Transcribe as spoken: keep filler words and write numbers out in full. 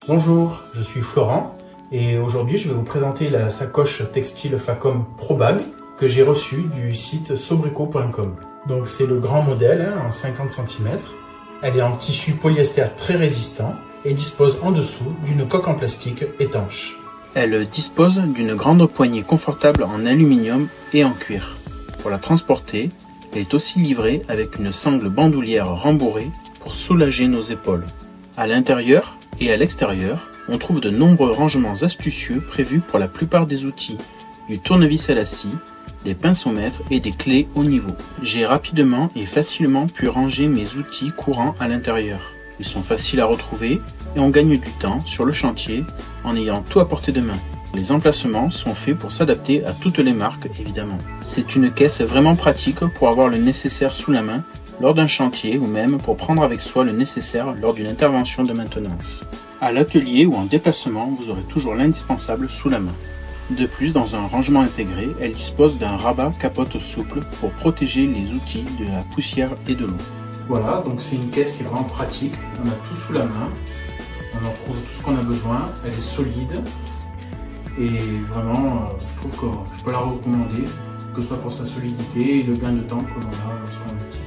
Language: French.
Bonjour, je suis Florent et aujourd'hui je vais vous présenter la sacoche textile Facom ProBag que j'ai reçue du site sobrico point com. Donc c'est le grand modèle hein, en cinquante centimètres. Elle est en tissu polyester très résistant et dispose en dessous d'une coque en plastique étanche. Elle dispose d'une grande poignée confortable en aluminium et en cuir. Pour la transporter, elle est aussi livrée avec une sangle bandoulière rembourrée pour soulager nos épaules. À l'intérieur et à l'extérieur, on trouve de nombreux rangements astucieux prévus pour la plupart des outils, du tournevis à la scie, des pinceaux-mètres et des clés au niveau. J'ai rapidement et facilement pu ranger mes outils courants à l'intérieur. Ils sont faciles à retrouver et on gagne du temps sur le chantier en ayant tout à portée de main. Les emplacements sont faits pour s'adapter à toutes les marques évidemment. C'est une caisse vraiment pratique pour avoir le nécessaire sous la main lors d'un chantier ou même pour prendre avec soi le nécessaire lors d'une intervention de maintenance. À l'atelier ou en déplacement, vous aurez toujours l'indispensable sous la main. De plus, dans un rangement intégré, elle dispose d'un rabat capote souple pour protéger les outils de la poussière et de l'eau. Voilà, donc c'est une caisse qui est vraiment pratique. On a tout sous la main, on en trouve tout ce qu'on a besoin, elle est solide et vraiment, je trouve que je peux la recommander, que ce soit pour sa solidité et le gain de temps que l'on a lorsqu'on l'utilise.